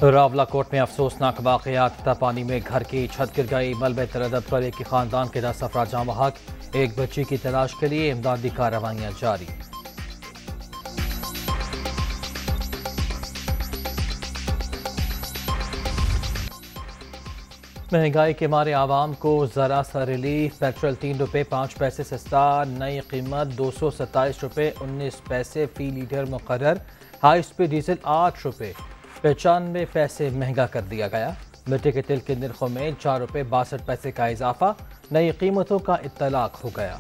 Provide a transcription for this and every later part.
रावलाकोट में अफसोसनाक वाक़यात। पानी में घर की छत गिर गई। मलबे तरदद पर एक खानदान के 10 अफराद जाँ बहक। एक बच्ची की तलाश के लिए इमदादी कार्रवाइयाँ जारी। महंगाई के मारे आवाम को जरा सा रिलीफ। पेट्रोल 3 रुपये 5 पैसे सस्ता। नई कीमत 227 रुपये 19 पैसे फी लीटर मुकर्रर। हाई स्पीड डीजल 8 रुपये 95 पैसे महंगा कर दिया गया। मिट्टी के तेल के निर्खों में 4 रुपये 62 पैसे का इजाफा। नई कीमतों का इत्तलाक हो गया।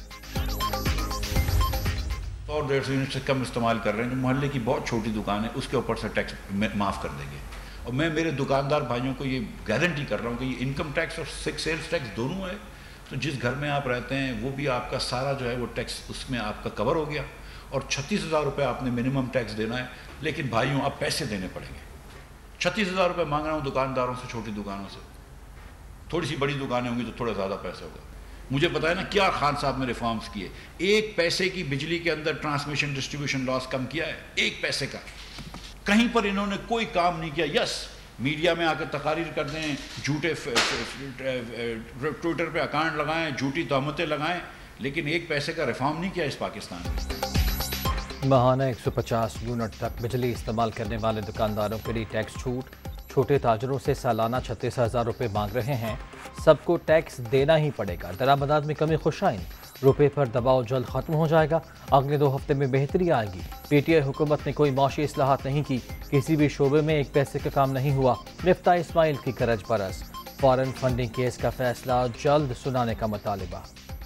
100-150 यूनिट से कम इस्तेमाल कर रहे हैं। जो मोहल्ले की बहुत छोटी दुकान है उसके ऊपर से टैक्स माफ़ कर देंगे। और मैं मेरे दुकानदार भाइयों को ये गारंटी कर रहा हूँ कि ये इनकम टैक्स और सेल्स टैक्स दोनों है। तो जिस घर में आप रहते हैं वो भी आपका सारा जो है वो टैक्स उसमें आपका कवर हो गया। और 36,000 रुपये आपने मिनिमम टैक्स देना है। लेकिन भाइयों अब पैसे देने पड़ेंगे। 36,000 रुपये मांग रहा हूँ दुकानदारों से, छोटी दुकानों से। थोड़ी सी बड़ी दुकानें होंगी तो थोड़ा ज़्यादा पैसा होगा। मुझे पता है ना क्या खान साहब ने रिफॉर्म्स किए। 1 पैसे की बिजली के अंदर ट्रांसमिशन डिस्ट्रीब्यूशन लॉस कम किया है, 1 पैसे का। कहीं पर इन्होंने कोई काम नहीं किया। यस, मीडिया में आकर तकारीर कर दें, झूठे ट्विटर पे अकाउंट लगाएं, झूठी तहमतें लगाएं, लेकिन 1 पैसे का रिफॉर्म नहीं किया इस पाकिस्तान में। माहाना 150 यूनिट तक बिजली इस्तेमाल करने वाले दुकानदारों के लिए टैक्स छूट। छोटे ताजरों से सालाना 36,000 रुपये मांग रहे हैं। सबको टैक्स देना ही पड़ेगा। दरामदात में कमी खुशाइन। रुपये पर दबाव जल्द खत्म हो जाएगा। अगले 2 हफ्ते में बेहतरी आएगी। पीटीआई हुकूमत ने कोई माशी इस्लाहात नहीं की। किसी भी शोबे में 1 पैसे का काम नहीं हुआ। मिफ्ता इस्माइल की करज बरस। फॉरेन फंडिंग केस का फैसला जल्द सुनाने का मुतालिबा।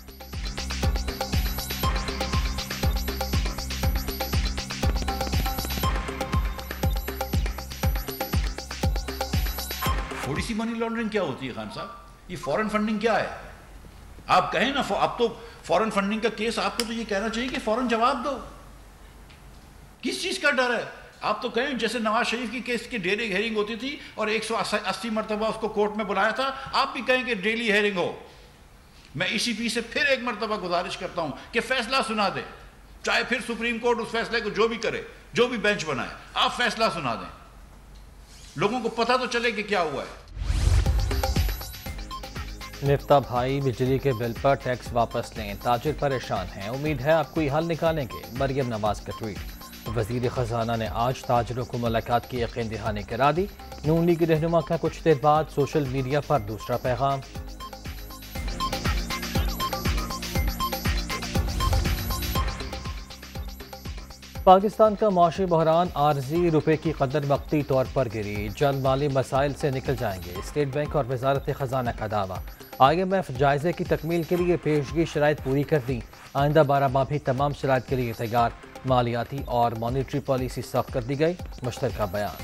थोड़ी सी मनी लॉन्ड्रिंग क्या होती है खान साहब? ये फॉरेन फंडिंग क्या है? आप कहें ना, अब तो फॉरेन फंडिंग का केस आपको तो ये कहना चाहिए कि फौरन जवाब दो। किस चीज का डर है? आप तो कहें जैसे नवाज शरीफ की केस की डेली हेयरिंग होती थी और 180 मरतबा उसको कोर्ट में बुलाया था, आप भी कहें कि डेली हेयरिंग हो। मैं ईसीपी से फिर एक मरतबा गुजारिश करता हूं कि फैसला सुना दे। चाहे फिर सुप्रीम कोर्ट उस फैसले को जो भी करे, जो भी बेंच बनाए, आप फैसला सुना दें। लोगों को पता तो चले कि क्या हुआ है। मिफ्ता भाई बिजली के बिल पर टैक्स वापस लें। ताजिर परेशान हैं, उम्मीद है आप कोई हल निकालेंगे। मरियम नवाज का ट्वीट। वजीर खजाना ने आज ताजिरों को मुलाकात की यकीन दहानी करा दी। नून लीग रहनुमा का कुछ देर बाद सोशल मीडिया पर दूसरा पैगाम। पाकिस्तान का माशी बहरान आर्जी। रुपये की कदर वक्ती तौर पर गिरी। जल्द माली मसाइल से निकल जाएंगे। स्टेट बैंक और वजारत खजाना का दावा। IMF जायजे की तकमील के लिए पेशगी शराइत पूरी कर दी। आइंदा 12 माह भी तमाम शराइत के लिए तैयार। मालियाती और मॉनिटरी पॉलिसी सख्त कर दी गई। मुश्तरका बयान।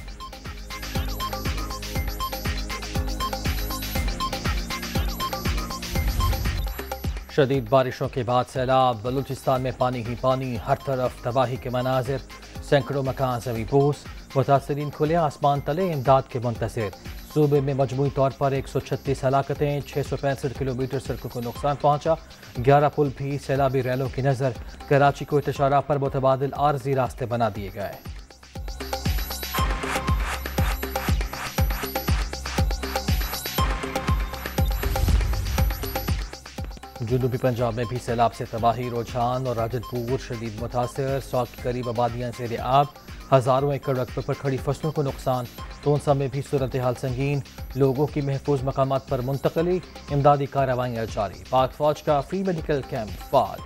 शदीद बारिशों के बाद सैलाब। बलूचिस्तान में पानी ही पानी, हर तरफ तबाही के मनाजिर। सैकड़ों मकान जमी बोस। मुतासरीन खुले आसमान तले इमदाद के मुंतज़िर। सूबे में मजमूई तौर पर 136 हलाकतें, 665 किलोमीटर सड़कों को नुकसान पहुंचा। 11 पुल भी सैलाबी रैलों की नज़र। कराची को इंतशारा पर मुतबादिल आर्जी रास्ते बना दिए गए। जनूबी पंजाब में भी सैलाब से तबाही। रुझान और राजनपुर शदीद मुतासर। 100 के करीब आबादियाँ ज़ेर आब। हज़ारों एकड़ रकबे पर खड़ी फसलों को नुकसान। तोनसा में भी सूरत हाल संगीन। लोगों की महफूज मकामात पर मुंतकली। इमदादी कार्रवाइयाँ जारी। पाक फौज का फ्री मेडिकल कैंप फाल।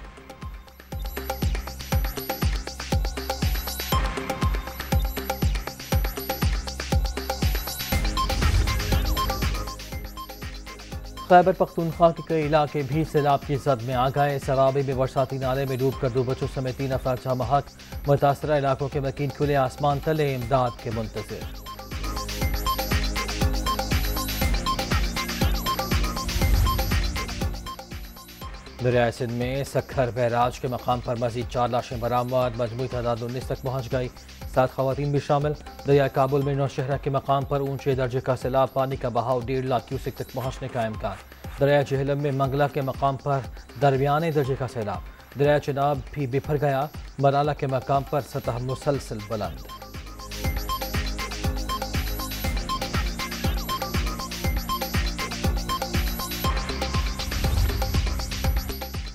खैबर पख्तूनख्वा के कई इलाके भी सैलाब की जद में आ गए। सराबी में बरसाती नाले में डूबकर 2 बच्चों समेत 3 अफराद जाँ बहक। मुतासरा इलाकों के मकीन खुले आसमान तले इमदाद के मुंतज़िर। दरियाए सिंध में सखर बैराज के मकाम पर मजीद 4 लाशें बरामद। मजमूई तादाद 19 तक पहुँच गई। 7 खवातीन भी शामिल। दरिया काबुल में नौशहरा के मकाम पर ऊंचे दर्जे का सैलाब। पानी का बहाव 1.5 लाख क्यूसेक तक पहुँचने का इम्कान। दरिया जहलम में मंगला के मकाम पर दरमियाने दर्जे का सैलाब। दरिया चिनाब भी बिफर गया। मराला के मकाम पर सतह मुसलसल बुलंद।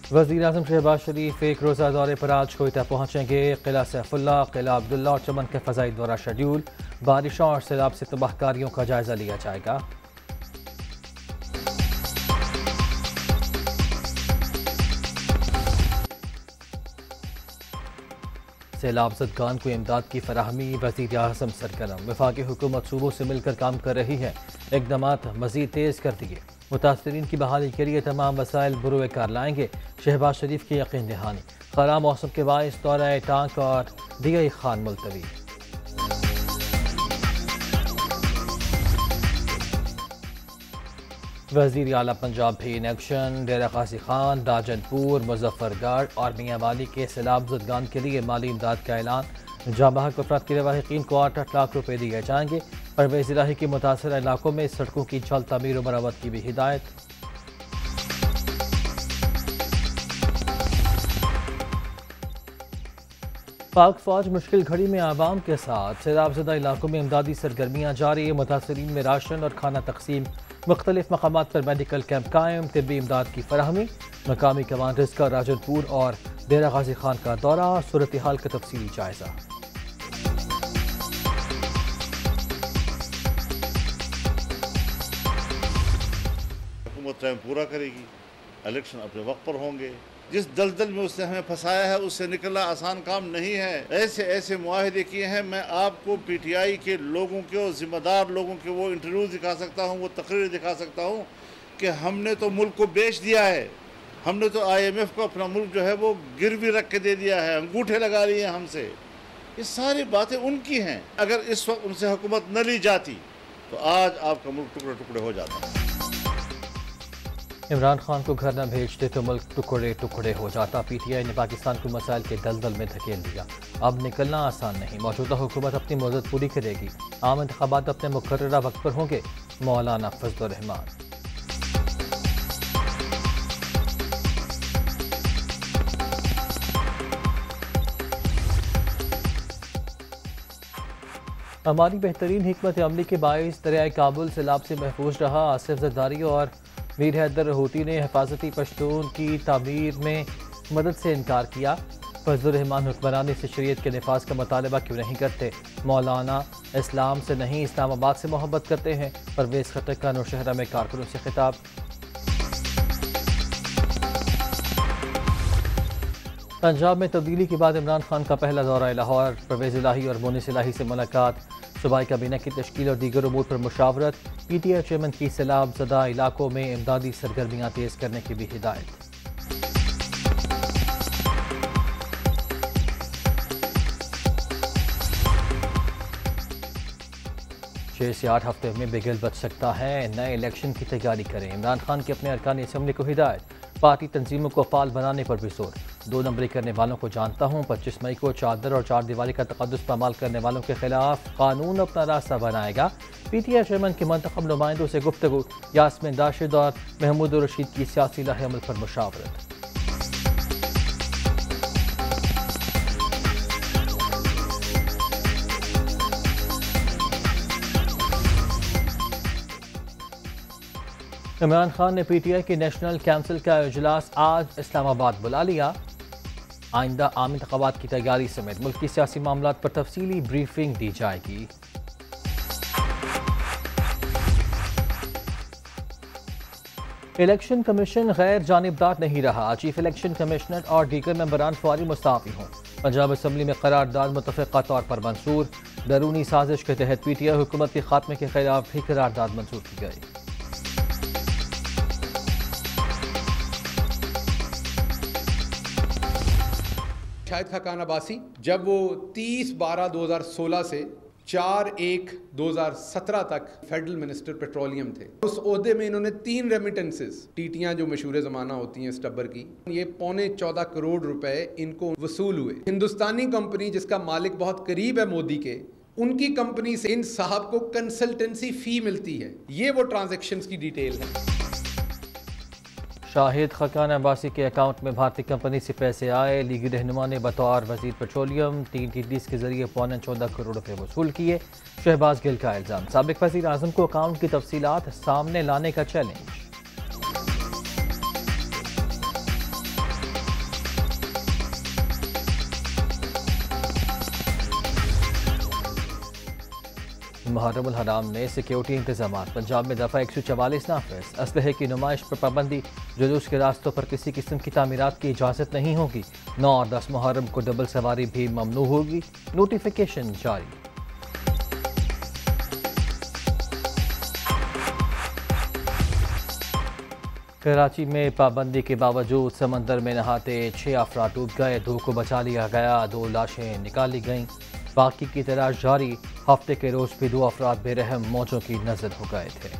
वज़ीर-ए-आज़म शहबाज शरीफ एक रोज़ा दौरे पर आज कोयटा पहुँचेंगे। किला सैफुल्ला, किला अब्दुल्ला और चमन के फ़ज़ाई दौरा शेड्यूल। बारिशों और सैलाब से तबाहकारियों का जायज़ा लिया जाएगा। सैलाब ज़दगान को इमदाद की फराहमी, वज़ीर-ए-आज़म सरगर्म। वफाकी हुकूमत सूबों से मिलकर काम कर रही है, इक़दामात मज़ीद तेज़ कर दिए। मुतासरीन की बहाली के लिए तमाम वसाइल बुरोए कार लाएंगे। शहबाज शरीफ की यकीन दहानी। खराब मौसम के बायस दौरा टांक और दिया खान मुलतवी। वज़ीर आला पंजाब भी इन एक्शन। डेरा गाजी खान, राजनपुर, मुजफ्फरगढ़ और मियांवाली के सैलाब ज़दगान के लिए माली इमदाद का ऐलान। जाँबहक अफराद के लवाहिकीन को 8-8 लाख रुपये दिए जाएंगे। परवेज़ इलाही के मुतासर इलाकों में सड़कों की जल्द तमीर और मरम्मत की भी हिदायत। पाक फौज मुश्किल घड़ी में आवाम के साथ। सैलाबज़दा इलाकों में इमदादी सरगर्मियाँ जारी। मुतासरीन में राशन और खाना तकसीम। मुख्तलिफ मकामात पर मेडिकल कैंप कायम। तिब्बी इमदाद की फराहमी। मकामी कमांडर्स का राजनपुर और डेरा गाजी खान का दौरा। सूरत हाल का तफसीली जायजा। टाइम पूरा करेगी, इलेक्शन अपने वक्त पर होंगे। जिस दलदल में उसने हमें फंसाया है उससे निकलना आसान काम नहीं है। ऐसे ऐसे मुआहदे किए हैं। मैं आपको पीटीआई के लोगों के और जिम्मेदार लोगों के वो इंटरव्यू दिखा सकता हूँ, वो तकरीर दिखा सकता हूँ कि हमने तो मुल्क को बेच दिया है। हमने तो IMF को अपना मुल्क जो है वो गिरवी रख के दे दिया है, अंगूठे लगा लिए हमसे। ये सारी बातें उनकी हैं। अगर इस वक्त उनसे हुकूमत न ली जाती तो आज आपका मुल्क टुकड़े टुकड़े हो जाता। इमरान खान को घर न भेजते तो मुल्क टुकड़े टुकड़े हो जाता। PTI ने पाकिस्तान को मसाइल के दलदल में धकेल दिया। अब निकलना आसान नहीं। मौजूदा हुकूमत अपनी मुद्दत पूरी करेगी। आम इंतखाबात अपने मुकर्ररा वक्त पर होंगे। मौलाना फजलुर रहमान। हमारी बेहतरीन हिकमत अमली के बायस दरियाए काबुल सैलाब से महफूज रहा। आसिफ जरदारी और मीर हैदर होती ने हिफाजती पश्तून की तामीर में मदद से इनकार किया। फजलुर रहमान हुक्मरानी से शरीयत के नफाज का मुतालबा क्यों नहीं करते? मौलाना इस्लाम से नहीं इस्लामाबाद से मोहब्बत करते हैं। परवेज़ खट्टक का नौशहरा में कारकुनों से खिताब। पंजाब में तब्दीली के बाद इमरान खान का पहला दौरा लाहौर। परवेज़ इलाही और मोनिस इलाही से मुलाकात। सूबाई काबीना की तश्कील और दीगर उमूर पर मुशावरत। PTI चेयरमैन की सैलाब ज़दा इलाकों में इमदादी सरगर्मियाँ तेज़ करने की भी हिदायत। 6 से 8 हफ्ते में बिगल बच सकता है। नए इलेक्शन की तैयारी करें। इमरान खान की अपने अरकान असम्बली को हिदायत। पार्टी तंजीमों को फाल बनाने पर भी जोर। 2 नंबरी करने वालों को जानता हूँ। 25 मई को चादर और चार दीवारी का तकद्दुस पामाल करने वालों के खिलाफ कानून अपना रास्ता बनाएगा। PTI चेयरमैन के मंतखब नुमाइंदों से गुफ्तगू। यास्मीन राशिद और महमूद रशीद की सियासी लाहे अमल पर मुशावरत। इमरान खान ने PTI की नेशनल काउंसिल का इजलास आज इस्लामाबाद बुला लिया। आइंदा आम इंतखाबात की तैयारी समेत मुल्क की सियासी मामलात पर तफसीली ब्रीफिंग दी जाएगी। इलेक्शन कमीशन गैर जानिबदार नहीं रहा। चीफ इलेक्शन कमिश्नर और दीगर मेंबरान फौरी मुस्ताफी हों। पंजाब असम्बली में करारदाद मुतफ़िक़ा तौर पर मंसूर। बैरूनी साजिश के तहत PTI हुकूमत के खात्मे के खिलाफ भी करारदाद मंजूर की गई। शाहिद खाकान अब्बासी जब वो 30/12/2016 से 4/1/2017 तक फेडरल मिनिस्टर पेट्रोलियम थे, उस ओहदे में इन्होंने 3 रेमिटेंसेस, टीटियां जो मशहूर ज़माना होती हैं स्टब्बर की, ये 14.25 करोड़ रुपए इनको वसूल हुए। हिंदुस्तानी कंपनी जिसका मालिक बहुत करीब है मोदी के, उनकी कंपनी से इन साहब को कंसल्टेंसी फी मिलती है। ये वो ट्रांजैक्शंस की डिटेल है। शाहिद खाकान अब्बासी के अकाउंट में भारतीय कंपनी से पैसे आए। लीगी रहनुमा ने बतौर वजीर पेट्रोलियम 3 TDs के जरिए 14.25 करोड़ रुपए वसूल किए। शहबाज गिल का इल्ज़ाम। साबिक वज़ीर आज़म को अकाउंट की तफसीलात सामने लाने का चैलेंज। मुहर्रमुल हराम में सिक्योरिटी इंतजाम। पंजाब में दफ़ा 144 नाफिज। असलहे की नुमाइश पर पाबंदी। जुलूस के रास्तों पर किसी किस्म की तामीरात की इजाज़त नहीं होगी। 9 और 10 मुहर्रम को डबल सवारी भी ममनू होगी। नोटिफिकेशन जारी। कराची में पाबंदी के बावजूद समंदर में नहाते 6 अफराद डूब गए। 2 को बचा लिया गया, 2 लाशें निकाली गईं। बाकी की तलाश जारी। हफ्ते के रोज भी 2 अफराद बेरहम मौजों की नजर हो गए थे।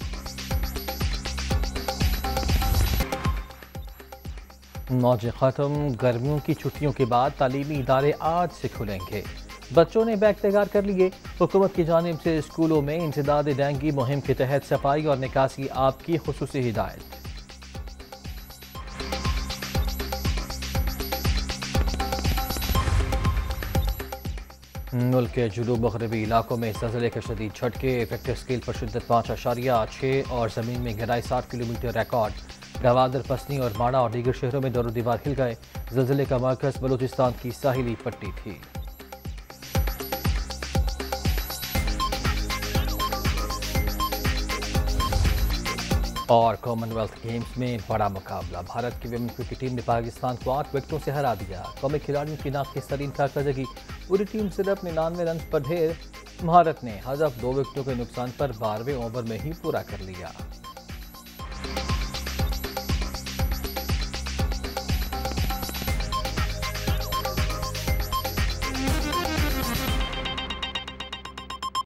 मौजें खत्म। गर्मियों की छुट्टियों के बाद तालीमी इदारे आज से खुलेंगे। बच्चों ने बैग तैयार कर लिए। हुकूमत की जानिब से स्कूलों में इंसदाद डेंगू मुहिम के तहत सफाई और निकासी आप की खुसूसी हिदायत। मुल्क के जुनूब मगरबी इलाकों में ज़लज़ले के शदीद झटके। रिक्टर स्केल पर शिद्दत 5.6 और ज़मीन में गहराई 60 किलोमीटर रिकॉर्ड। गवादर, पसनी और माड़ा और दीगर शहरों में दरो दीवार हिल गए। ज़लज़ले का मरकज़ बलूचिस्तान की साहिली पट्टी थी। और कॉमनवेल्थ गेम्स में बड़ा मुकाबला। भारत की विमेन क्रिकेट टीम ने पाकिस्तान को 8 विकेटों से हरा दिया। कौमी खिलाड़ियों की नाक़िस्तरीन कारकर्दगी। पूरी टीम सिर्फ 99 रन पर ढेर। भारत ने हदफ 2 विकेटों के नुकसान पर 12वें ओवर में ही पूरा कर लिया।